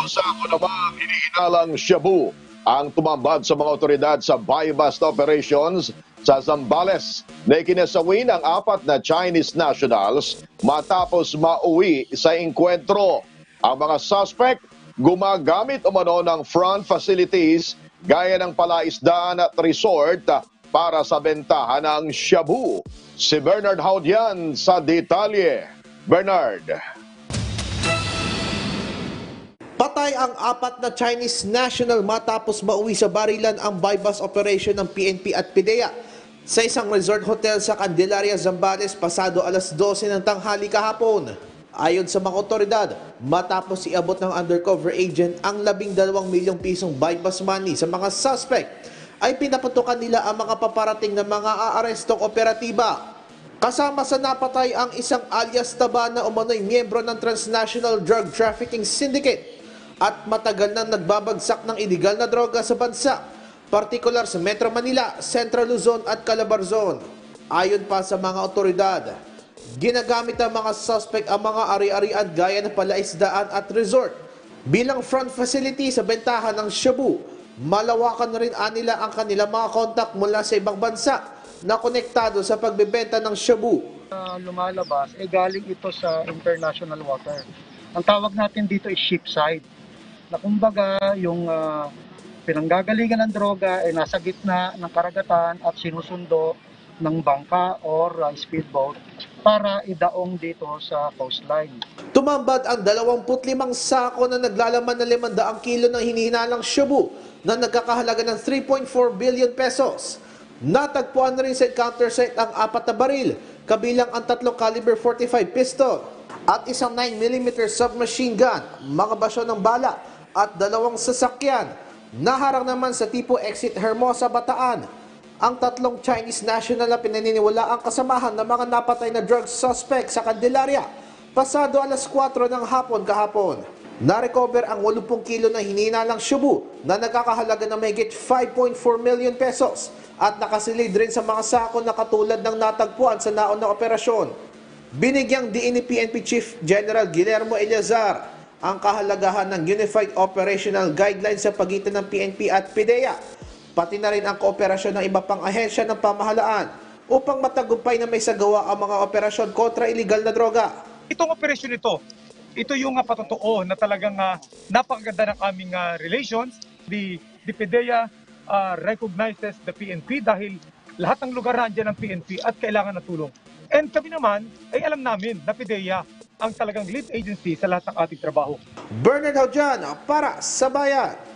sako namang hinihinalang Shabu ang tumambad sa mga otoridad sa buy-bust operations sa Zambales na ikinasawin ang 4 na Chinese nationals matapos mauwi sa engkwentro. Ang mga suspect gumagamit umano ng front facilities gaya ng palaisdaan at resort para sa bentahan ng shabu. Si Bernard Haudian sa detalye. Bernard. Patay ang 4 na Chinese national matapos mauwi sa barilan ang buy-bust operation ng PNP at PIDEA sa isang resort hotel sa Candelaria, Zambales pasado alas 12 ng tanghali kahapon. Ayon sa mga otoridad, matapos iabot ng undercover agent ang 12 milyong pisong buy-bust money sa mga suspect, ay pinapatukan nila ang mga paparating na mga aarestong operatiba. Kasama sa napatay ang isang alias Taba na umano'y miyembro ng transnational drug trafficking syndicate at matagal nang nagbabagsak ng iligal na droga sa bansa, partikular sa Metro Manila, Central Luzon at Calabarzon. Ayon pa sa mga otoridad, ginagamit ng mga suspect ang mga ari-arian gaya ng palaisdaan at resort bilang front facility sa bentahan ng shabu. Malawakan na rin anila ang kanilang mga kontak mula sa ibang bansa na konektado sa pagbebenta ng shabu. Lumalabas, galing ito sa international water. Ang tawag natin dito is shipside. Na kumbaga yung pinanggagalingan ng droga ay nasa gitna ng karagatan at sinusundo ng bangka or speedboat para idaong dito sa coastline. Tumambad ang 25 sako na naglalaman ng 500 kilo ng hinihinalang shabu na nagkakahalaga ng 3.4 billion pesos. Natagpuan na rin sa encounter site ang 4 na baril, kabilang ang 3 caliber 45 pistol at isang 9mm submachine gun, mga basyo ng bala at 2 sasakyan. Naharang naman sa tipo exit Hermosa, Bataan ang 3 Chinese national na pinaniniwala ang kasamahan ng mga napatay na drug suspect sa Candelaria pasado alas 4 ng hapon kahapon. Na-recover ang 80 kilo na hinihinalang shabu na nagkakahalaga ng mahigit 5.4 million pesos at nakasilid rin sa mga sako na katulad ng natagpuan sa naon na operasyon. Binigyang diin ni PNP Chief General Guillermo Eleazar ang kahalagahan ng Unified Operational Guidelines sa pagitan ng PNP at PIDEA, pati na rin ang kooperasyon ng iba pang ahensya ng pamahalaan upang matagumpay na may sagawa ang mga operasyon kontra iligal na droga. Itong operasyon ito yung patotoo na talagang napakaganda ng aming relations. The PIDEA recognizes the PNP dahil lahat ng lugar nandiyan ng PNP at kailangan ng tulong. And kami naman ay alam namin na PIDEA ang talagang lead agency sa lahat ng ating trabaho. Bernard Haudian para sa Bayan.